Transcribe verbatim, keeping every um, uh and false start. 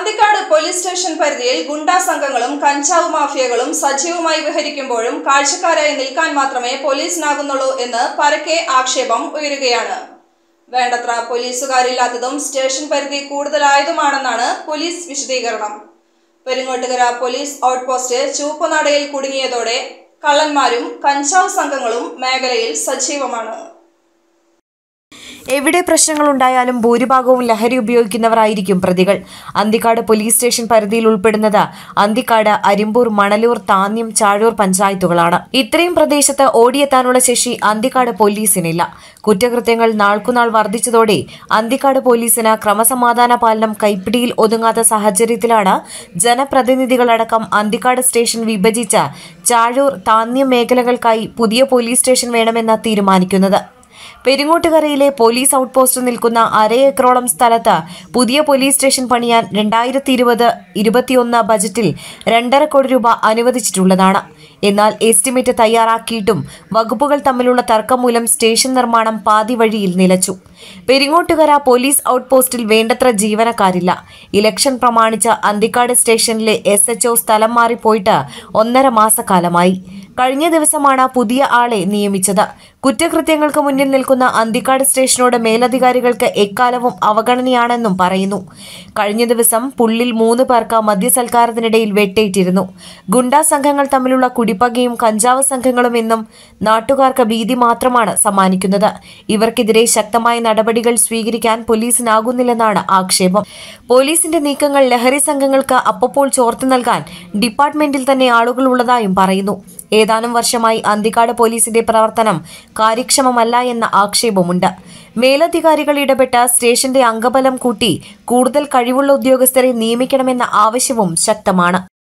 Anthikad police station പരിധിയിൽ ഗുണ്ടാ സംഘങ്ങളും കഞ്ചാവ് മാഫിയകളും സജീവമായി വിഹരിക്കുമ്പോഴും കാഴ്ചക്കാരായി നിൽക്കാൻ മാത്രമേ പോലീസിനാകുന്നുള്ളൂ എന്ന് പരക്കെ ആക്ഷേപം ഉയരുകയാണ്. വേണ്ടത്ര പോലീസുകാരില്ലാത്തതും സ്റ്റേഷൻ പരിധി കൂടുതലായതുമാണെന്നാണ് പോലീസ് വിശദീകരണം. പെരിങ്ങോട്ടുകര പോലീസ് ഔട്ട് പോസ്റ്റ് ചുവപ്പുനാടയിൽ കുടുങ്ങിയതോടെ കള്ളന്മാരും കഞ്ചാവ് സംഘങ്ങളും മേഖലയിൽ സജീവമാണ്. എവിടെ പ്രശ്നങ്ങളുണ്ടായാലും ഭൂരിഭാഗവും ലഹരി ഉപയോഗിക്കുന്നവരായിരിക്കും പ്രതികൾ. അന്തിക്കാട് പോലീസ് സ്റ്റേഷൻ പരിധിയിൽ ഉൾപ്പെടുന്നത് അന്തിക്കാട്, അരിമ്പൂർ, മണലൂർ, താന്യം, ചാഴൂർ പഞ്ചായത്തുകളാണ്. ഇത്രയും പ്രദേശത്ത് ഓടിയെത്താനുള്ള ശേഷി അന്തിക്കാട് പോലീസിനില്ല. കുറ്റകൃത്യങ്ങൾ നാൾക്കുനാൾ വർദ്ധിച്ചതോടെ അന്തിക്കാട് പോലീസിന് ക്രമസമാധാന പാലനം കൈപ്പിടിയിൽ ഒതുങ്ങാത്ത സാഹചര്യത്തിലാണ് ജനപ്രതിനിധികളടക്കം അന്തിക്കാട് സ്റ്റേഷൻ വിഭജിച്ച് ചാഴൂർ, താന്യം മേഖലകൾക്കായി പുതിയ പോലീസ് സ്റ്റേഷൻ വേണമെന്ന് തീരുമാനിക്കുന്നത്. പെരിങ്ങോട്ടുകരയിലെ പോലീസ് ഔട്ട് പോസ്റ്റ് നിൽക്കുന്ന അര ഏക്കറോളം സ്ഥലത്ത് പുതിയ പോലീസ് സ്റ്റേഷൻ പണിയാൻ രണ്ടായിരത്തി ഇരുപത് ഇരുപത്തിയൊന്ന് ബജറ്റിൽ രണ്ടര കോടി രൂപ അനുവദിച്ചിട്ടുള്ളതാണ്. എന്നാൽ എസ്റ്റിമേറ്റ് തയ്യാറാക്കിയിട്ടും വകുപ്പുകൾ തമ്മിലുള്ള തർക്കം മൂലം സ്റ്റേഷൻ നിർമ്മാണം പാതി വഴിയിൽ നിലച്ചു. പെരിങ്ങോട്ടുകര പോലീസ് ഔട്ട് പോസ്റ്റിൽ വേണ്ടത്ര ജീവനക്കാരില്ല. ഇലക്ഷൻ പ്രമാണിച്ച് അന്തിക്കാട് സ്റ്റേഷനിലെ എസ് എച്ച് ഒ സ്ഥലം മാറിപ്പോയിട്ട് ഒന്നര മാസക്കാലമായി. കഴിഞ്ഞ ദിവസമാണ് പുതിയ ആളെ നിയമിച്ചത്. കുറ്റകൃത്യങ്ങൾക്ക് മുന്നിൽ നിൽക്കുന്ന അന്തിക്കാട് സ്റ്റേഷനോട് മേലധികാരികൾക്ക് എക്കാലവും അവഗണനയാണെന്നും പറയുന്നു. കഴിഞ്ഞ ദിവസം പുള്ളിൽ മൂന്ന് പേർക്ക് മദ്യസൽക്കാരത്തിനിടയിൽ വെട്ടേറ്റിരുന്നു. ഗുണ്ടാ സംഘങ്ങൾ തമ്മിലുള്ള കുടിപ്പകയും കഞ്ചാവ് സംഘങ്ങളും എന്നും നാട്ടുകാർക്ക് ഭീതി മാത്രമാണ് സമ്മാനിക്കുന്നത്. ഇവർക്കെതിരെ ശക്തമായ നടപടികൾ സ്വീകരിക്കാൻ പോലീസിനാകുന്നില്ലെന്നാണ് ആക്ഷേപം. പോലീസിന്റെ നീക്കങ്ങൾ ലഹരി സംഘങ്ങൾക്ക് അപ്പപ്പോൾ ചോർത്തി നൽകാൻ ഡിപ്പാർട്ട്മെന്റിൽ തന്നെ ആളുകൾ ഉള്ളതായും പറയുന്നു. ഏതാനും വർഷമായി അന്തിക്കാട് പോലീസിന്റെ പ്രവർത്തനം കാര്യക്ഷമമല്ല എന്ന ആക്ഷേപമുണ്ട്. മേലധികാരികൾ ഇടപെട്ട് സ്റ്റേഷന്റെ അംഗബലം കൂട്ടി കൂടുതൽ കഴിവുള്ള ഉദ്യോഗസ്ഥരെ നിയമിക്കണമെന്ന ആവശ്യവും ശക്തമാണ്.